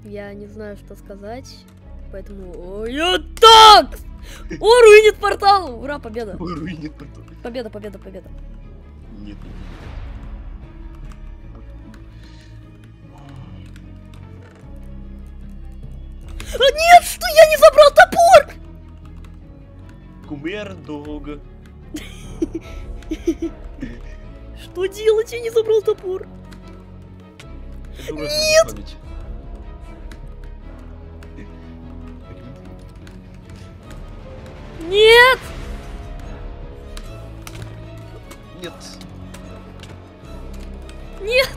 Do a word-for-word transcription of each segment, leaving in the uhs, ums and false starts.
Я не знаю, что сказать, поэтому... О, я так! О, руинит портал! Ура, победа! Руинит портал. Победа, победа, победа. Нет. А нет, что я не забрал топор! Кумердог. Что делать? Я не забрал топор. Нет! Нет! Нет. Нет!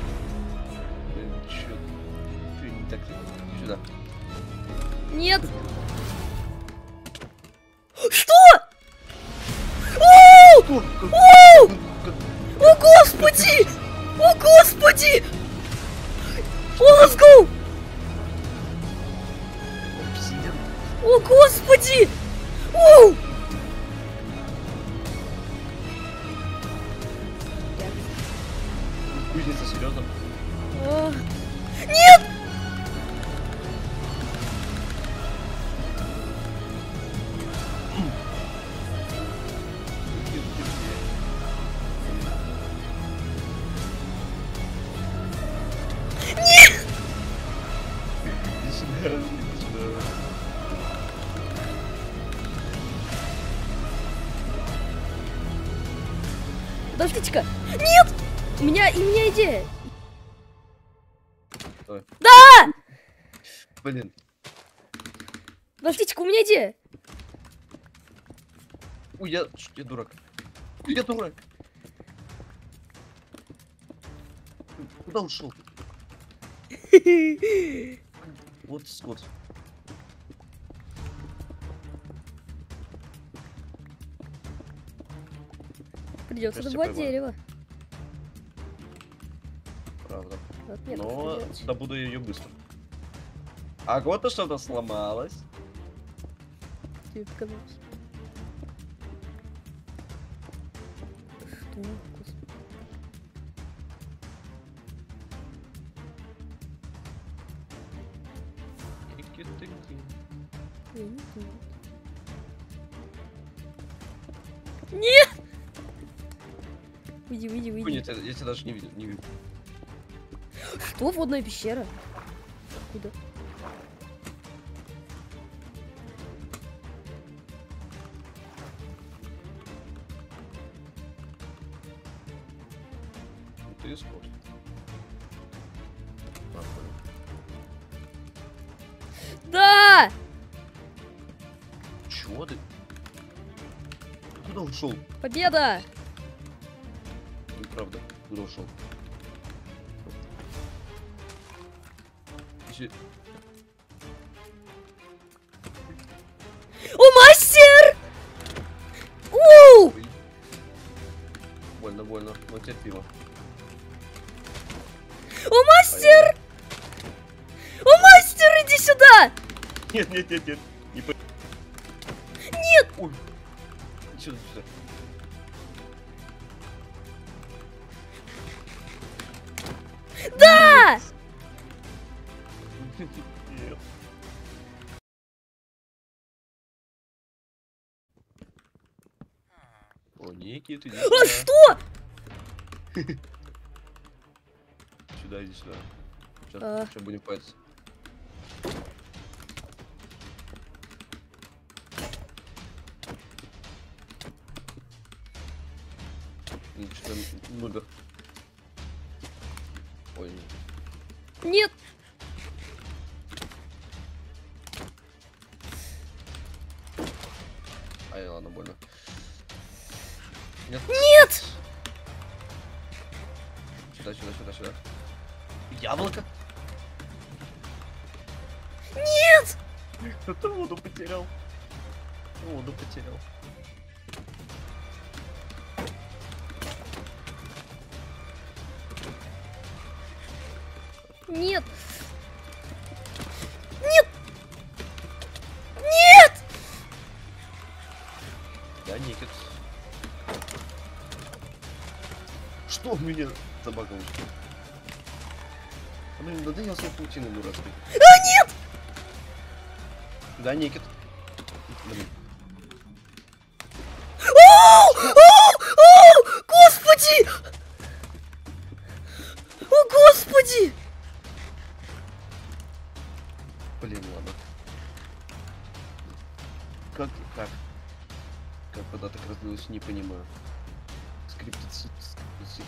Чё? Чё не так? Сюда. Нет! Что? О! О! О, господи! О, господи! О, let's go! О, господи! О! Кузница, серьезно? О. Нет! Нет! Иди сюда, иди сюда. Подождите-ка! Нет! У меня, и у меня идея. Давай. Да! Блин. Подождите-ка, у меня идея. Ой, я, я дурак. Я дурак. Куда ушел? Вот скот. Придется Кажется, добывать поймаю. дерево. Правда. Вот нет, Но что делать? добуду ее быстро. А вот-то что-то сломалось. Тебе показалось. Что? Господи. Я не знаю. Нет! Уйди, уйди, уйди. Нет, я, я тебя даже не видел, не видел. Что? Водная пещера? Куда? Ты скот. А, понял. Да! Чего ты? Куда ушел? Победа! Неправда. Куда ушел? Если... О, мастер! У! Ой. Больно, больно, но терпимо. О, мастер! О, мастер, иди сюда! Нет, нет, нет, нет. Не по... Нет! Ой. Сюда, сюда. Да! Нет. О, Никит, иди А сюда. что? Сюда, иди сюда. Сейчас, А. сейчас будем пальцы. Что нубер. Ой, нет. Нет! Ай, ладно, больно. Нет. Нет! Сюда, сюда, сюда, сюда. Яблоко? Нет! Кто-то воду потерял. Воду потерял. Нет! Нет! Нет! Да, Никит. Что у меня забагалось? Блин, надоел своей паутины дурацкой. А, нет! Да, Никит. Блин. Оу! Оу! Оу! Господи! О, господи! Блин, ладно. Как так? Как вода так разлилась, не понимаю. Скриптицит, скриптицит.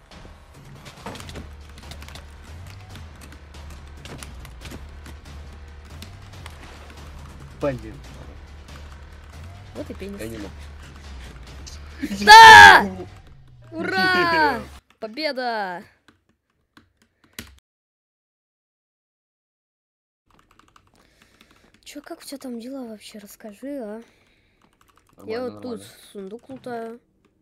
Блин. Вот и пенис. Я не могу. Да! Ура! Победа! Чё, как у тебя там дела вообще? Расскажи, а? Я вот тут сундук лутаю.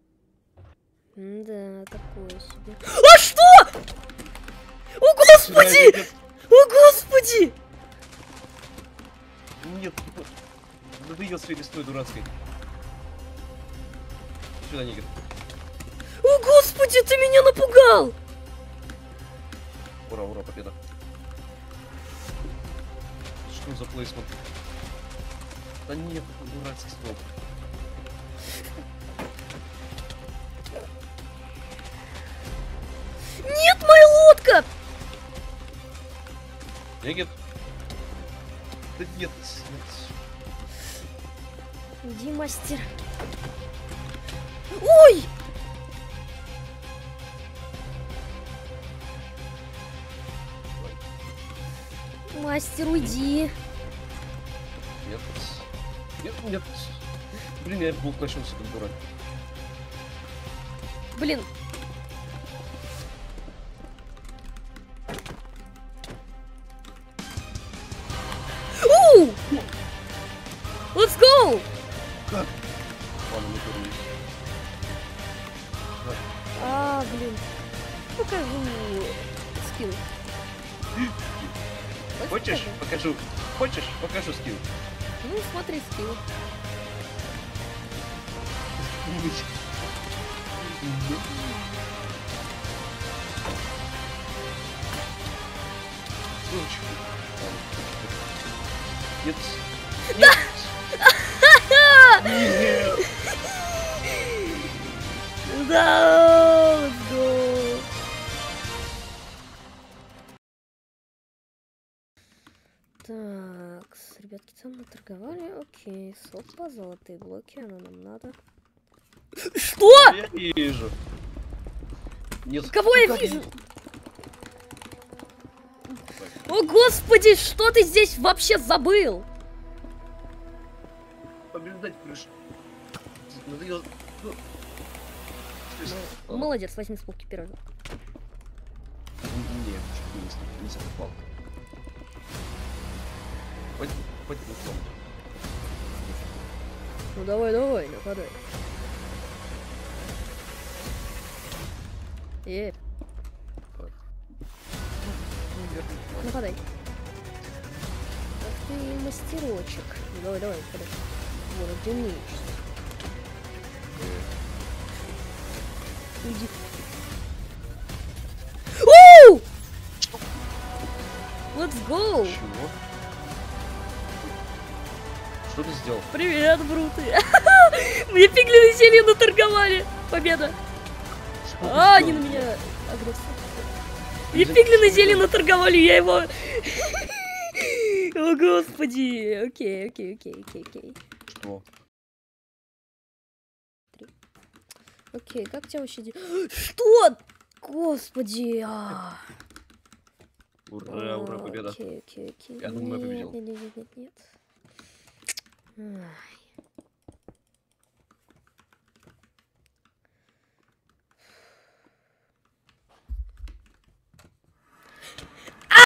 Да, такое себе. А что? О, господи! О, господи! Нет, надоел своей листой дурацкой. Сюда, Нигер. О, господи, ты меня напугал! Ура, ура, победа. Что за плейсмент? Да нет, дурацкий стоп. Нет, моя лодка! Нигер. Да нет, нет. Иди, мастер. Ой! Мастер, уйди. Нет. Нет, нет. Блин, я был включился, как дурак. Блин. Оу! Let's go! Как? Ладно, мы вернулись. А, блин. Покажу скилл. Хочешь? Покажу. Хочешь? Покажу скилл. Ну, смотри скилл. Нет. Нет. Нет. Да, let's go. Так, ребятки, там наторговали. Окей, сопа, золотые блоки, оно нам надо. Что? Я вижу. Нет. Кого я вижу? О, господи, что ты здесь вообще забыл? Побеждать крышу. Надоело. Молодец, возьми с полки первый. Нет, не, не совпал. Хоть, хоть не том. Ну давай, давай, нападай. Е. Нападай. Ах ты мастерочек. Ну, давай, давай, нападай. Вот, ты умеешь. Иди. Оу! Let's go! Чего? Что ты сделал? Привет, бруты! Мне пиглины зелье наторговали! Победа! А, они на меня агрессивны. Мне пиглины зелье наторговали, я его... О, господи! Окей, окей, окей, окей, окей. Что? Окей, как тебя вообще... Что? Господи! А. Ура, ура, победа. Окей, окей, окей. Я думаю, я победил. Нет, нет, нет, нет, нет. Ай.